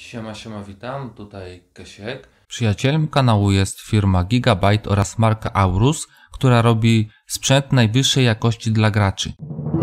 Siema, siema, witam, tutaj Kesiek. Przyjacielem kanału jest firma Gigabyte oraz marka Aorus, która robi sprzęt najwyższej jakości dla graczy.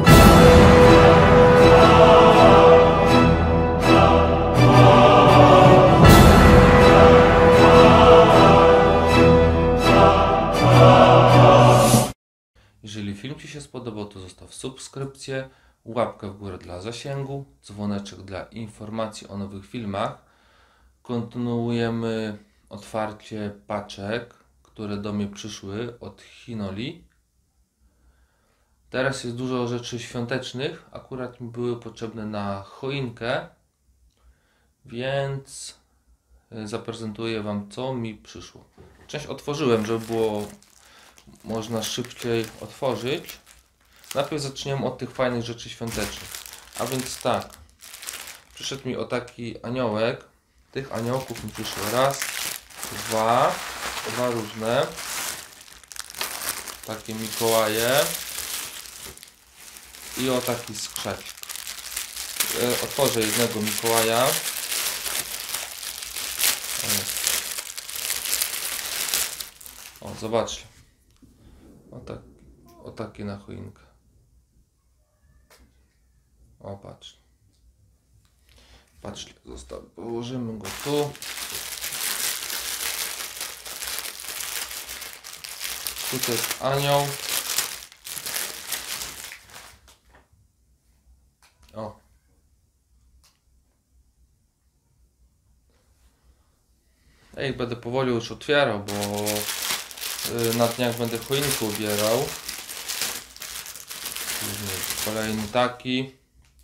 Jeżeli film Ci się spodobał, to zostaw subskrypcję, łapkę w górę dla zasięgu, dzwoneczek dla informacji o nowych filmach. Kontynuujemy otwarcie paczek, które do mnie przyszły od Hinoli. Teraz jest dużo rzeczy świątecznych, akurat mi były potrzebne na choinkę, więc zaprezentuję Wam, co mi przyszło. Część otworzyłem, żeby było można szybciej otworzyć. Najpierw zaczniemy od tych fajnych rzeczy świątecznych. A więc tak, przyszedł mi o taki aniołek. Tych aniołków mi przyszło raz, dwa różne. Takie Mikołaje. I o taki skrzecik. Otworzę jednego Mikołaja. O, zobaczcie. O takie na choinkę. O, patrz. Patrzcie, położymy go tu. Tutaj jest anioł. O. Ej, będę powoli już otwierał, bo na dniach będę choinkę ubierał. Kolejny taki.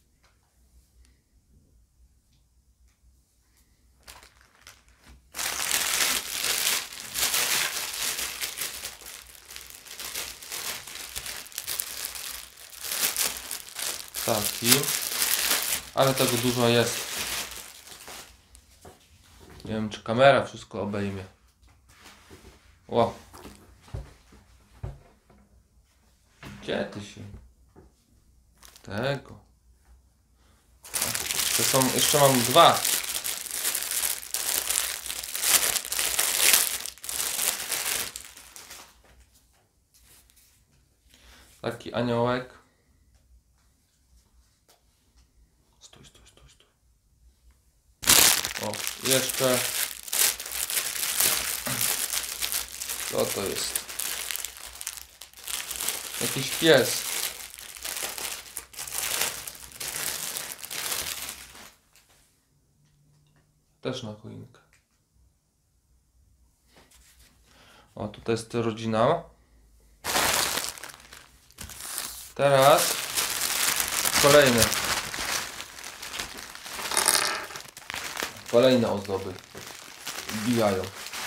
Taki. Ale tego dużo jest. Nie wiem, czy kamera wszystko obejmie. Wow. Gdzie ty się? Tego. Jeszcze mam dwa. Taki aniołek. Stój. O, jeszcze. Co to jest? Jakiś pies. Też na choinkę. O, tutaj jest rodzina. Teraz kolejne ozdoby wbijają.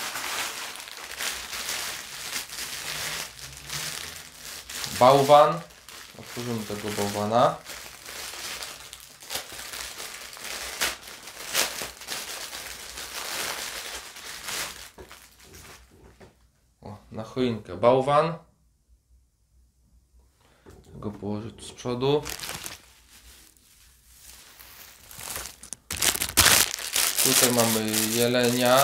Bałwan. Otworzymy tego bałwana. O, na choinkę bałwan. Go położę tu z przodu. Tutaj mamy jelenia.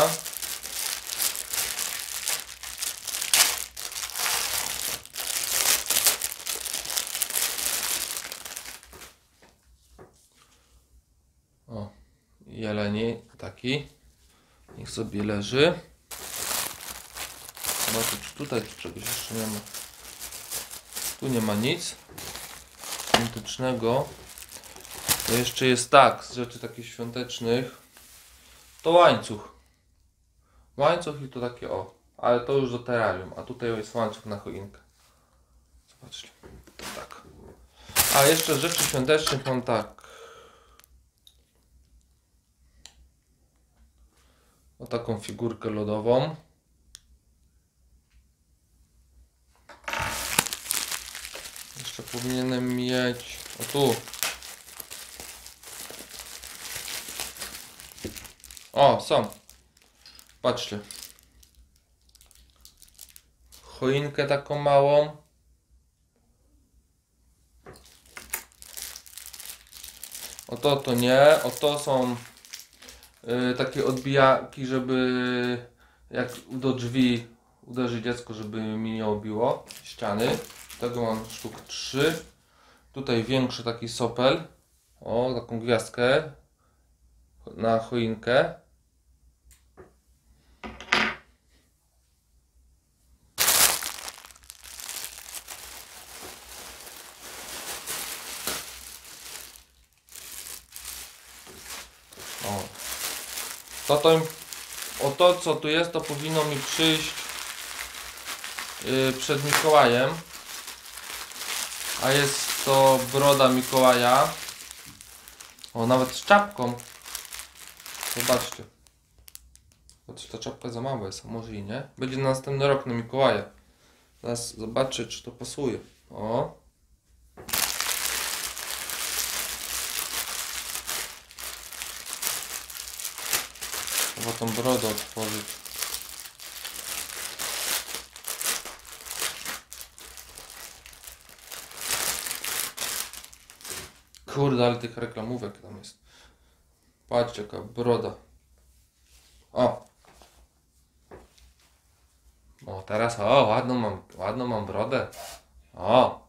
O, jeleni taki. Niech sobie leży. Zobaczcie, czy tutaj czegoś jeszcze nie ma. Tu nie ma nic świątecznego. To jeszcze jest tak, z rzeczy takich świątecznych. To łańcuch. Łańcuch i to takie o. Ale to już do terrarium. A tutaj jest łańcuch na choinkę. Zobaczcie. To tak. A jeszcze z rzeczy świątecznych mam tak. O taką figurkę lodową. Jeszcze powinienem mieć. O tu. O, są. Patrzcie. Choinkę taką małą. O to nie. O to są takie odbijaki, żeby jak do drzwi uderzy dziecko, żeby mi nie obiło ściany. Tego mam sztuk 3. Tutaj większy taki sopel. O, taką gwiazdkę na choinkę. To co tu jest, to powinno mi przyjść przed Mikołajem. A jest to broda Mikołaja. O, nawet z czapką. Zobaczcie. Choć ta czapka za mała jest, a może i nie. Będzie na następny rok na Mikołaja. Zaraz zobaczę, czy to pasuje. O. Trzeba tą brodę otworzyć. Kurde, ale tych reklamówek tam jest. Patrzcie, jaka broda. O! O, teraz ładną mam brodę. O!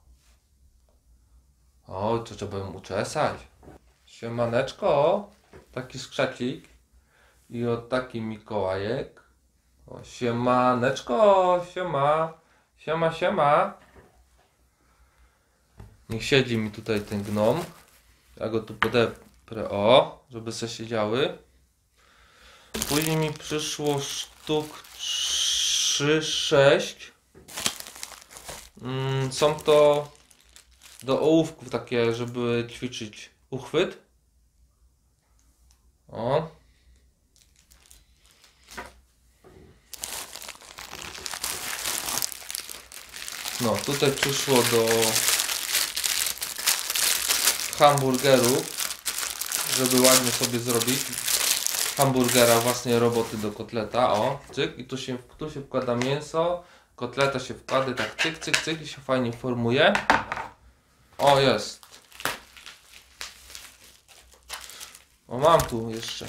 O, to trzeba ją uczesać. Siemaneczko. Taki skrzecik. I o taki Mikołajek. O, siemaneczko, siema. Siema. Niech siedzi mi tutaj ten gnom. Ja go tu podeprę, o, żeby se siedziały. Później mi przyszło sztuk 3-6. Są to do ołówków takie, żeby ćwiczyć uchwyt. O. No, tutaj przyszło do hamburgerów, żeby ładnie sobie zrobić hamburgera, własnej roboty do kotleta. O, cyk, i tu się wkłada mięso, kotleta się wkłada, tak cyk i się fajnie formuje. O, jest. O, mam tu jeszcze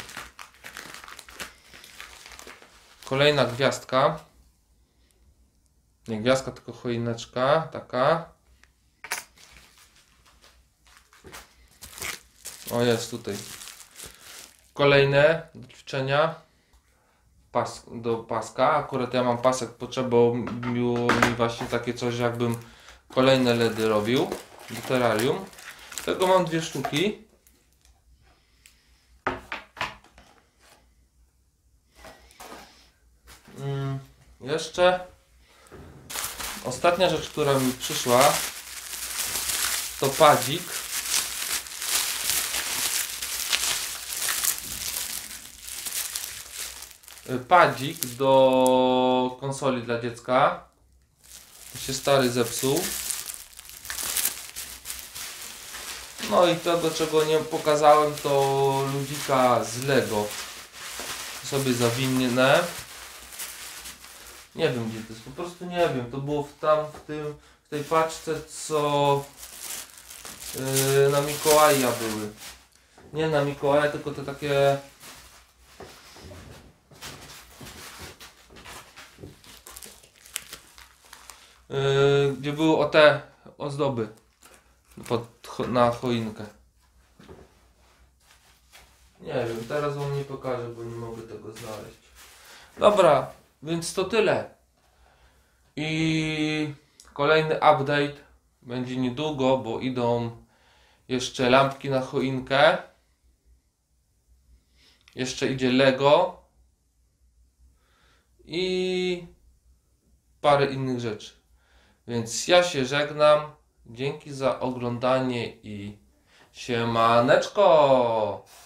kolejna gwiazdka. Nie gwiazdka, tylko choineczka, taka. O, jest tutaj. Kolejne do ćwiczenia. Do paska. Akurat ja mam pasek, potrzebowało mi właśnie takie coś, jakbym kolejne LEDy robił do terrarium. Tego mam 2 sztuki. Jeszcze ostatnia rzecz, która mi przyszła, to padzik. Padzik do konsoli dla dziecka. To się stary zepsuł. No i to, do czego nie pokazałem, to ludzika z Lego. Sobie zawinę. Nie wiem, gdzie to jest, po prostu nie wiem. To było w tej paczce, co na Mikołaja były. Nie na Mikołaja, tylko te takie... gdzie były te ozdoby na choinkę. Nie wiem, teraz wam nie pokażę, bo nie mogę tego znaleźć. Dobra, więc to tyle. I kolejny update będzie niedługo, bo idą jeszcze lampki na choinkę. Jeszcze idzie Lego. I parę innych rzeczy. Więc ja się żegnam. Dzięki za oglądanie i siemaneczko!